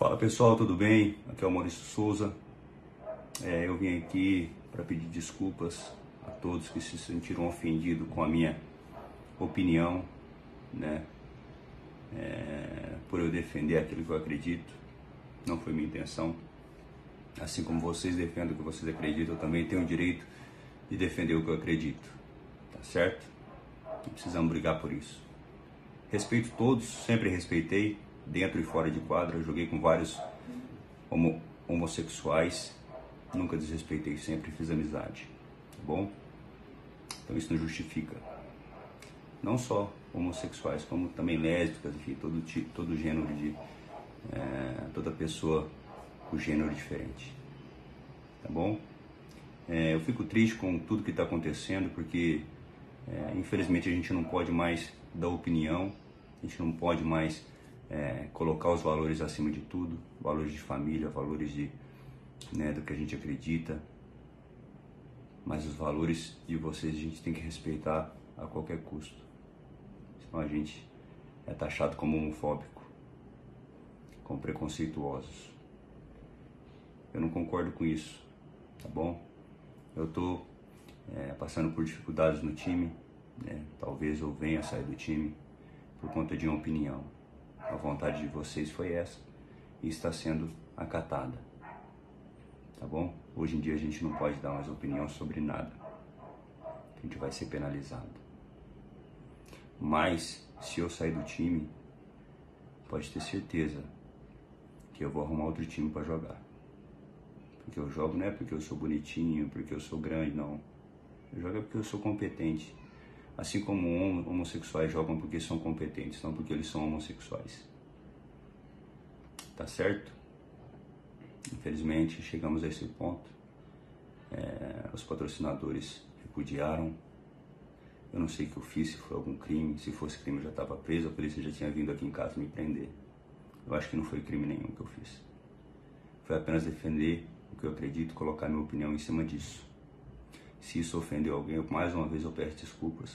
Fala pessoal, tudo bem? Aqui é o Maurício Souza. Eu vim aqui para pedir desculpas a todos que se sentiram ofendidos com a minha opinião, né? Por eu defender aquilo que eu acredito. Não foi minha intenção. Assim como vocês defendem o que vocês acreditam, eu também tenho o direito de defender o que eu acredito. Tá certo? Não precisamos brigar por isso. Respeito todos, sempre respeitei, dentro e fora de quadra. Eu joguei com vários homossexuais, nunca desrespeitei, sempre fiz amizade, tá bom? Então isso não justifica, não só homossexuais, como também lésbicas, enfim, todo gênero de, toda pessoa com gênero diferente, tá bom? Eu fico triste com tudo que está acontecendo, porque infelizmente a gente não pode mais dar opinião, a gente não pode mais colocar os valores acima de tudo, valores de família, valores de, do que a gente acredita, mas os valores de vocês a gente tem que respeitar a qualquer custo, senão a gente é taxado como homofóbico, como preconceituosos. Eu não concordo com isso, tá bom? Eu tô passando por dificuldades no time, talvez eu venha a sair do time por conta de uma opinião. A vontade de vocês foi essa e está sendo acatada, tá bom? Hoje em dia a gente não pode dar mais opinião sobre nada, a gente vai ser penalizado. Mas se eu sair do time, pode ter certeza que eu vou arrumar outro time para jogar. Porque eu jogo não é porque eu sou bonitinho, porque eu sou grande, não. Eu jogo porque eu sou competente. Assim como homossexuais jogam porque são competentes, não porque eles são homossexuais. Tá certo? Infelizmente chegamos a esse ponto. Os patrocinadores repudiaram. Eu não sei o que eu fiz, se foi algum crime. Se fosse crime eu já estava preso, a polícia já tinha vindo aqui em casa me prender. Eu acho que não foi crime nenhum que eu fiz. Foi apenas defender o que eu acredito, colocar minha opinião em cima disso. Se isso ofendeu alguém, mais uma vez eu peço desculpas.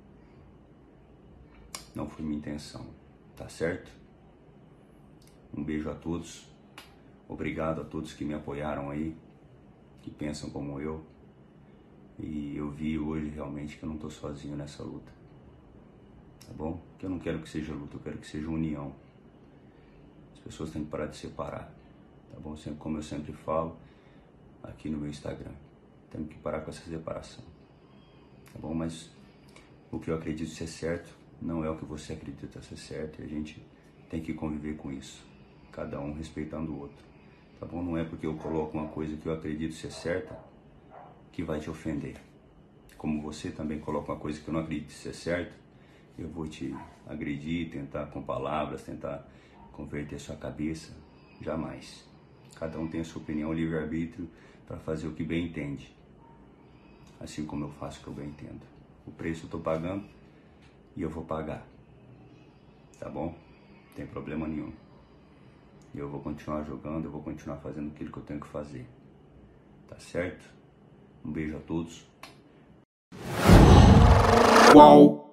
Não foi minha intenção, tá certo? Um beijo a todos. Obrigado a todos que me apoiaram aí, que pensam como eu. E eu vi hoje realmente que eu não tô sozinho nessa luta. Tá bom? Que eu não quero que seja luta, eu quero que seja união. As pessoas têm que parar de separar. Tá bom? Como eu sempre falo aqui no meu Instagram. Temos que parar com essa separação, tá bom? Mas o que eu acredito ser certo não é o que você acredita ser certo, e a gente tem que conviver com isso, cada um respeitando o outro, tá bom? Não é porque eu coloco uma coisa que eu acredito ser certa que vai te ofender. Como você também coloca uma coisa que eu não acredito ser certa, eu vou te agredir, tentar com palavras, tentar converter sua cabeça. Jamais. Cada um tem a sua opinião, livre-arbítrio, para fazer o que bem entende. Assim como eu faço o que eu bem entendo. O preço eu estou pagando e eu vou pagar. Tá bom? Não tem problema nenhum. E eu vou continuar jogando, eu vou continuar fazendo aquilo que eu tenho que fazer. Tá certo? Um beijo a todos. Uau!